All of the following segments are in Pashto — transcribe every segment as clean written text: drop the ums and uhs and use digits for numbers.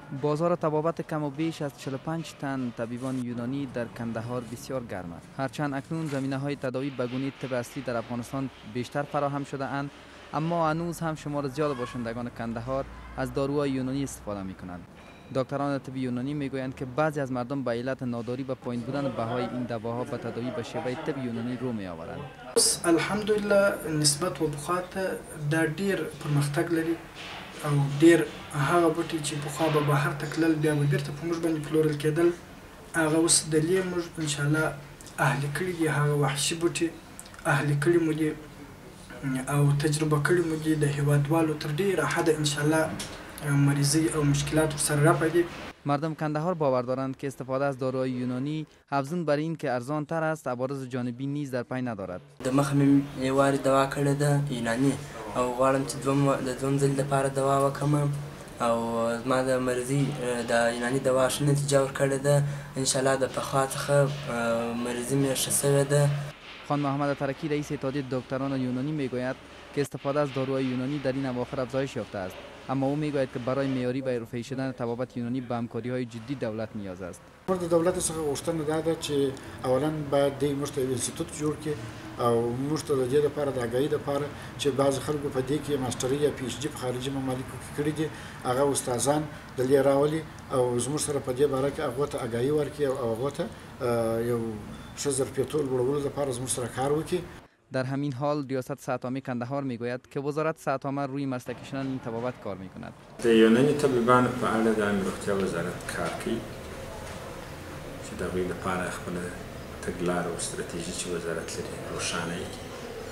بازار طبابت کم و بیش از 45 تن طبیبان یونانی در کندهار بسیار گرم است. هرچند اکنون زمینه‌های تداوی به گونه طب اصلی در افغانستان بیشتر فراهم شده اند، اما هنوز هم شمار زیاد باشندگان کندهار از داروهای یونانی استفاده می‌کنند. دکتران طب یونانی میگویند که بعضی از مردم به علت ناداری و پایین بودن بهای این دواها به تداوی به شیوه طب یونانی رو می‌آورند. الحمدلله نسبت و بخات دا ډیر پرمختګ لري او ډیر هغه بوټي چې پخوا به بهر ته تلل بیا به بیرته په موږ باندې پلورل کېدل هغه اوس دلې موږ انشاءالله اهلي کړي دي. هغه وحشي بوټي اهلي کړي مو دي او تجربه کړي مو دي. د هیوادوالو تر ډیره حده انشاءالله مریضی او مشکلات ورسره رفع دي. مردم کندهار باور دارند که استفاده از داروهای یونانی افزون بر این که ارزان تر است، عوارض جانبی نیز در پی ندارد. د مخ مې یو وارې دوا کړې ده یوناني او غواړم چې دوم ځل لپاره دوا وکړم او زما د مریضۍ د یوناني دوا ښه نتیجه ورکړې ده. انشاءالله د پخوا څخه مریضي مې ښه شوې ده. خان محمد ترکی رئیس اتحادیه دکتران یونانی میگوید که استفاده از داروهای یونانی در این اواخر افزایش یافته است، اما او میگوید که برای معیاری و حرفه‌ای شدن طبابت یونانی به همکاری‌های جدی دولت نیاز است. د دولت څخه غوښتنه دا ده چې اولا باید د موږ ته انسټیټوټ جوړ کړي او موږ ته د دې لپاره د آګاهۍ لپاره چې بعض خلکو په دې کې ماستري یا پی ایچ ډي په خارجي ممالکو کې کړي دي، هغه استادان دلې راولي او زموږ سره په دې باره کې هغه ته آګاهي ورکړي او هغه ته یو ښه ظرفیتول لوړولو لپاره زموږ سره کار وکړي. در همین حال ریاست صحت عامه کندهار میگوید که وزارت صحت عامه روی مسلکی شدن این طبابت کار میکند. د یوناني طبيبانو په اړه د عامه روغتیا وزارت کار کوي چې د هغوی لپاره خپله تګلاره او ستراتیژي چې وزارت لري روښانه کړي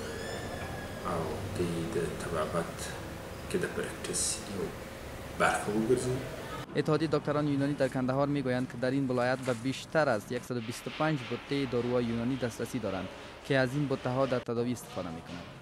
او د طبابت کې د پرکټس یو برخه وګرځوي. اتحادیه دکتران یونانی در کندهار میگویند که در این ولایت به بیشتر از 125 بوته داروهای یونانی دسترسی دارند که از این بوته ها در تداوی استفاده میکنند.